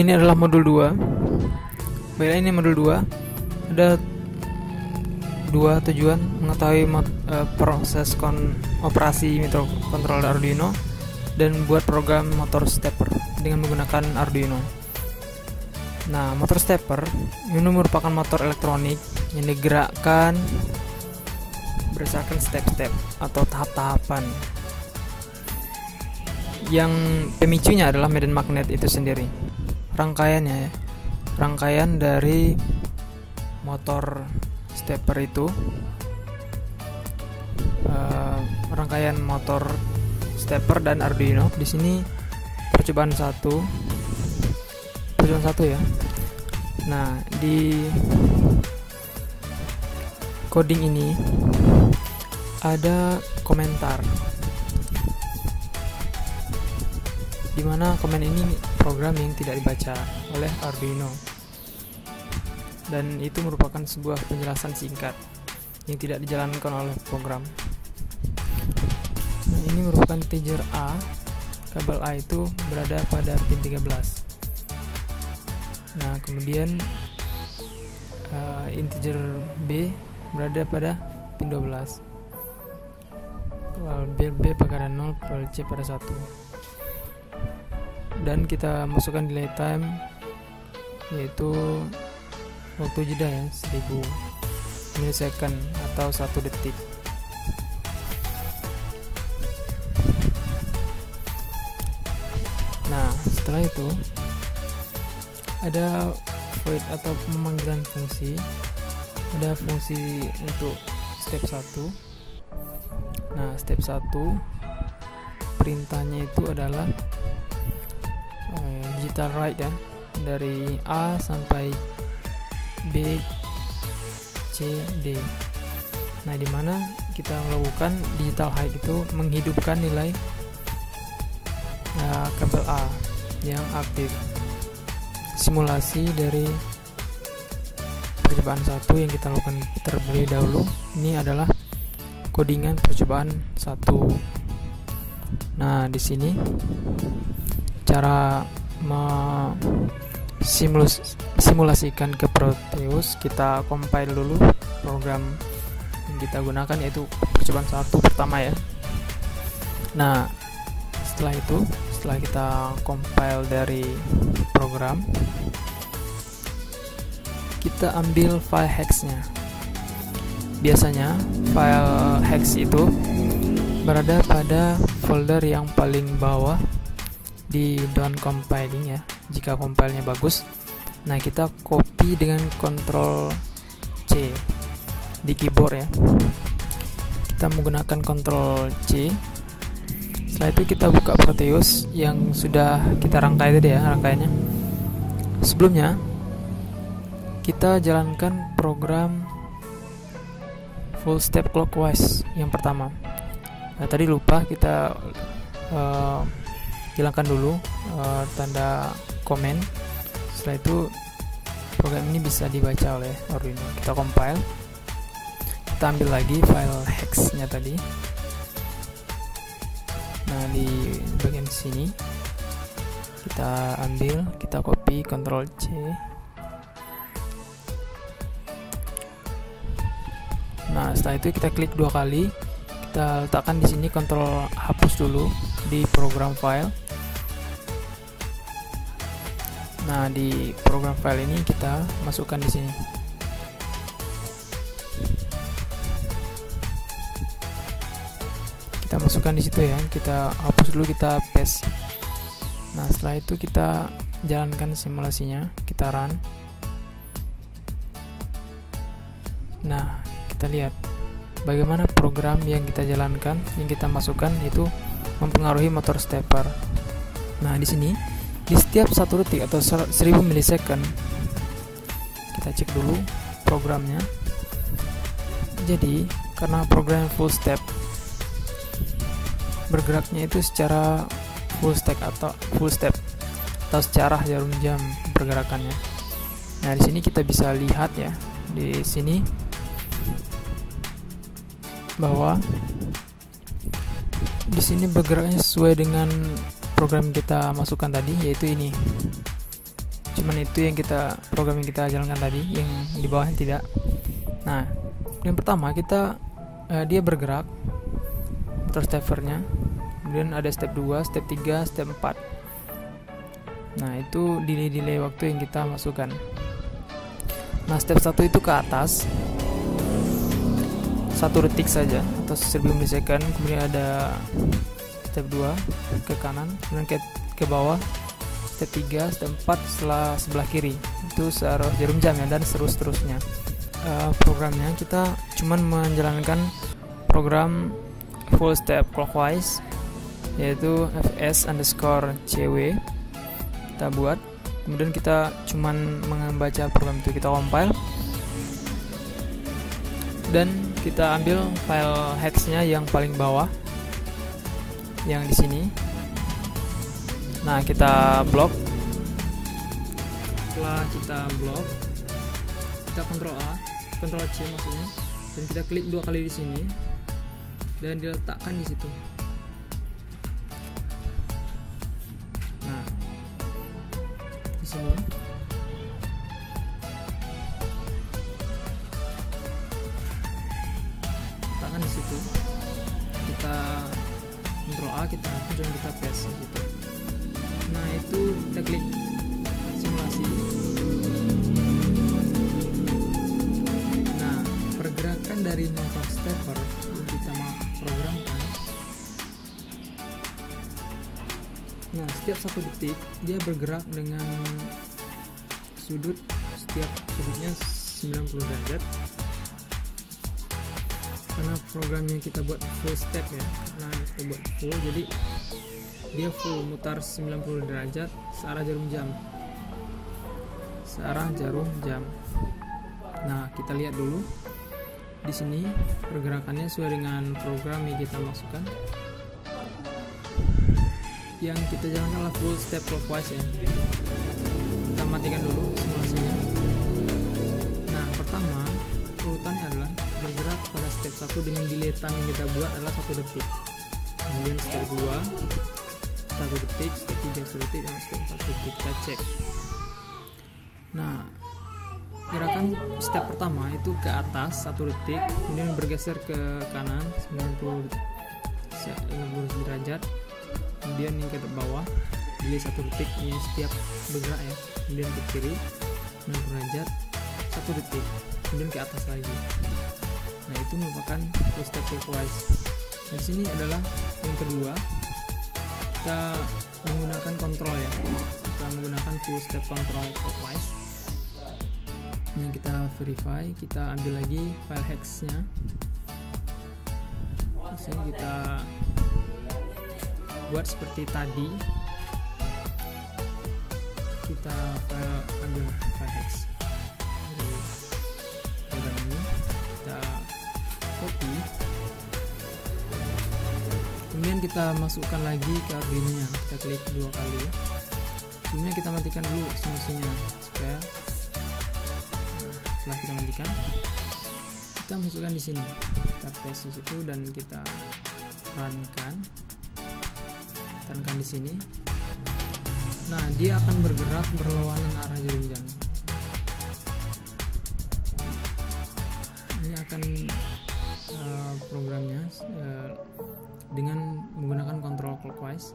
Ini adalah modul 2. Baiklah, ini modul 2. Ada dua tujuan: mengetahui proses operasi microcontroller Arduino dan buat program motor stepper dengan menggunakan Arduino. Nah, motor stepper ini merupakan motor elektronik yang digerakkan berdasarkan step-step atau tahap-tahapan, yang pemicunya adalah medan magnet itu sendiri. Rangkaiannya ya, rangkaian dari motor stepper itu, rangkaian motor stepper dan Arduino. Di sini percobaan satu ya. Nah, di coding ini ada komentar, dimana komen ini program yang tidak dibaca oleh Arduino, dan itu merupakan sebuah penjelasan singkat yang tidak dijalankan oleh program. Nah, ini merupakan integer A. Kabel A itu berada pada pin 13. Nah, kemudian integer B berada pada pin 12. B pada 0, C pada 1. Dan kita masukkan delay time, yaitu waktu jeda ya, 1000 milisecond atau 1 detik. Nah, setelah itu ada void atau pemanggilan fungsi. Ada fungsi untuk step 1. Nah, step 1 perintahnya itu adalah digital write ya, dari A sampai B, C, D. Nah, dimana kita melakukan digital high itu menghidupkan nilai kabel A yang aktif. Simulasi dari percobaan 1 yang kita lakukan terlebih dahulu. Ini adalah codingan percobaan 1. Nah, di sini cara simulasikan ke Proteus. Kita compile dulu program yang kita gunakan, yaitu percobaan 1 pertama ya. Nah, setelah itu, setelah kita compile dari program, kita ambil file hexnya. Biasanya file hex itu berada pada folder yang paling bawah di down compiling ya, jika compilenya bagus. Nah, kita copy dengan Ctrl C di keyboard ya. Kita menggunakan Ctrl C. Setelah itu kita buka Proteus yang sudah kita rangkai tadi ya, rangkaiannya. Sebelumnya kita jalankan program full step clockwise yang pertama. Nah, tadi lupa kita hilangkan dulu tanda komen. Setelah itu program ini bisa dibaca oleh Arduino. Kita compile, kita ambil lagi file hex-nya tadi. Nah, di bagian sini kita ambil, kita copy Ctrl C. Nah, setelah itu kita klik 2 kali. Kita letakkan di sini, Ctrl hapus dulu di program file. Nah, di program file ini kita masukkan di sini. Kita masukkan di situ ya. Kita hapus dulu, kita paste. Nah, setelah itu kita jalankan simulasinya, kita run. Nah, kita lihat bagaimana program yang kita jalankan, yang kita masukkan itu mempengaruhi motor stepper. Nah, di sini di setiap 1 detik atau 1000 milisecond kita cek dulu programnya. Jadi, karena program full step bergeraknya itu secara full step atau secara jarum jam pergerakannya. Nah, di sini kita bisa lihat ya, di sini bahwa di sini bergeraknya sesuai dengan program kita masukkan tadi, yaitu ini. cuman itu yang program yang kita jalankan tadi, yang di bawahnya tidak. Nah, yang pertama dia bergerak motor steppernya, kemudian ada step 2, step 3, step 4. Nah, itu delay waktu yang kita masukkan. Nah, step 1 itu ke atas 1 detik saja atau 1000 milisecond. Kemudian ada step 2 ke kanan, kemudian ke bawah step 3, step 4 sebelah kiri, itu searah jarum jam ya, dan seterusnya. Programnya kita cuman menjalankan program full step clockwise, yaitu fs_cw kita buat. Kemudian kita cuman membaca program itu, kita compile dan kita ambil file hex-nya yang paling bawah, yang di sini. Nah, kita blok. Setelah kita blok, kita Ctrl C maksudnya, dan kita klik 2 kali di sini dan diletakkan di situ. Nah, di sini letakkan di situ. Kita Ctrl A, kita paste gitu. Nah, itu kita klik simulasi. Nah, pergerakan dari motor stepper yang kita programkan. Nah, setiap 1 detik dia bergerak dengan setiap sudutnya 90 derajat. Karena programnya kita buat full step ya, karena kita buat full, jadi dia full mutar 90 derajat searah jarum jam. Nah, kita lihat dulu di sini pergerakannya sesuai dengan program yang kita masukkan. Yang kita jalankan adalah full step clockwise ya. Kita matikan dulu simulasinya. Nah, pertama urutannya adalah bergerak pada step 1 dengan delay time yang kita buat adalah 1 detik. Kemudian step 2 1 detik, step 3 1 detik, dan step 4 detik. Kita cek. Nah, gerakan step pertama itu ke atas 1 detik, kemudian bergeser ke kanan 90 derajat, kemudian yang ke bawah delay 1 detik, ini setiap bergerak ya, kemudian ke kiri 90 derajat 1 detik, kemudian ke atas lagi. Nah, itu merupakan full step clockwise. Nah, di sini adalah yang kedua, kita menggunakan kontrol ya, kita menggunakan full step control clockwise. Ini kita verify, kita ambil lagi file hex-nya. Sini kita buat seperti tadi, kita ambil file hex dari program ini, kita copy, kemudian kita masukkan lagi ke Arduino-nya. Kita klik 2 kali. Sebelumnya kita matikan dulu simulasinya supaya setelah kita matikan, kita masukkan di sini, kita paste di situ dan kita runkan di sini. Nah, dia akan bergerak berlawanan arah jarum jam. Ini akan programnya dengan menggunakan kontrol clockwise.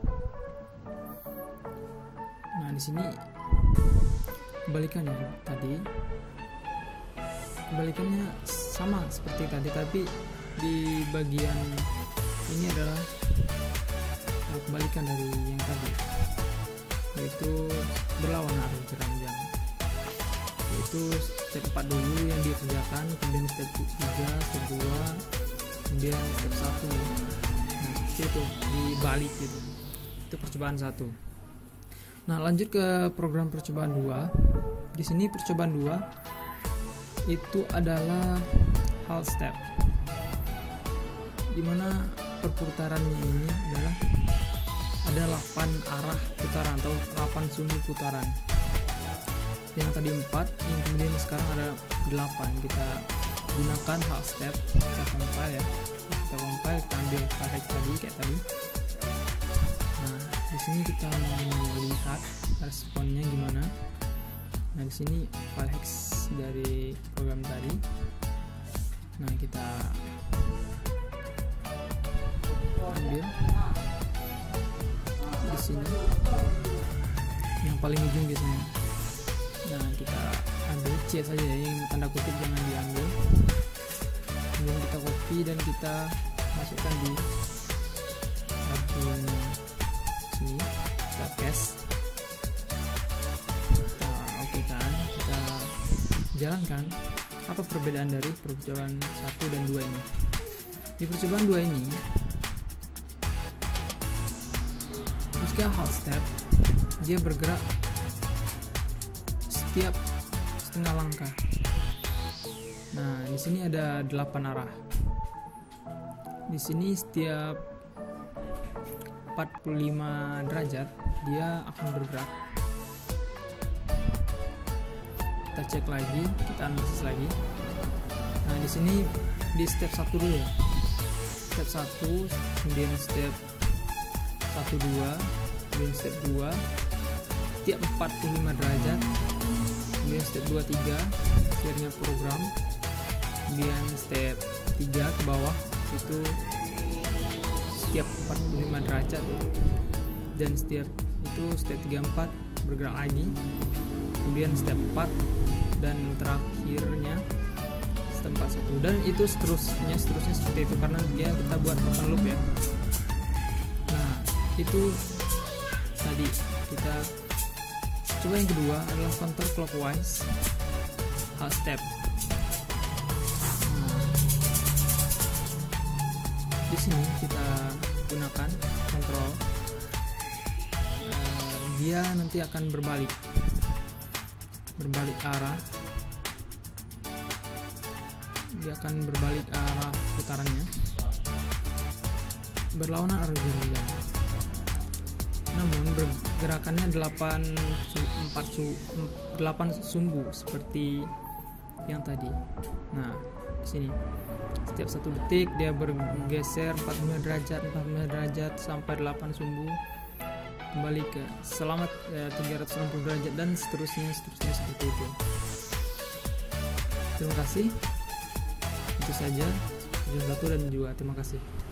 Nah, di sini kebalikannya tadi. Kebalikannya sama seperti tadi, tapi di bagian ini adalah kebalikan dari yang tadi, yaitu berlawan arah jarum jam. Yaitu step 4 dulu yang dikerjakan, kemudian step 3, step 2, kemudian step 1. Nah, itu dibalik gitu. Itu percobaan 1. Nah, lanjut ke program percobaan 2. Di sini percobaan 2 itu adalah half step, dimana perputarannya ini adalah ada 8 arah putaran atau 8 sumbu putaran. Yang tadi 4, yang kemudian sekarang ada 8. Kita gunakan half step, kita compile ya. Kita compile, kita ambil file tadi kayak tadi. Nah, di sini kita melihat responnya gimana. Nah, di sini file hex dari program tadi. Nah, kita ambil di sini yang paling ujung biasanya. Nah, kita ambil C saja ya, yang tanda kutip jangan diambil. Kemudian kita copy dan kita masukkan di admin sini, kita paste. Oke kan, kita jalankan. Apa perbedaan dari percobaan 1 dan 2 ini? Di percobaan 2 ini, jika halt step, dia bergerak setiap setengah langkah. Nah, di sini ada 8 arah. Di sini setiap 45 derajat dia akan bergerak. Kita cek lagi, kita analisis lagi. Nah, di sini di step 1 dulu ya. Step 1, kemudian step 1 2, kemudian step 2 setiap 45 derajat. Kemudian step 2 3 akhirnya program. Kemudian step 3 ke bawah itu setiap 45 derajat, dan setiap itu step 3 4 bergerak lagi. Kemudian step 4 dan terakhirnya step 41, dan itu seterusnya seperti itu karena dia kita buat open loop ya. Nah, itu tadi. Kita coba yang kedua adalah counter clockwise halt step. Di sini kita gunakan kontrol, dia nanti akan berbalik arah, dia akan berbalik arah putarannya berlawanan arah berjalan. Namun gerakannya 8 sumbu seperti yang tadi. Nah, di sini setiap 1 detik dia bergeser 45 derajat sampai 8 sumbu, kembali ke selamat 360 derajat, dan seterusnya seperti itu. Terima kasih. Itu saja video 1 dan 2. Terima kasih.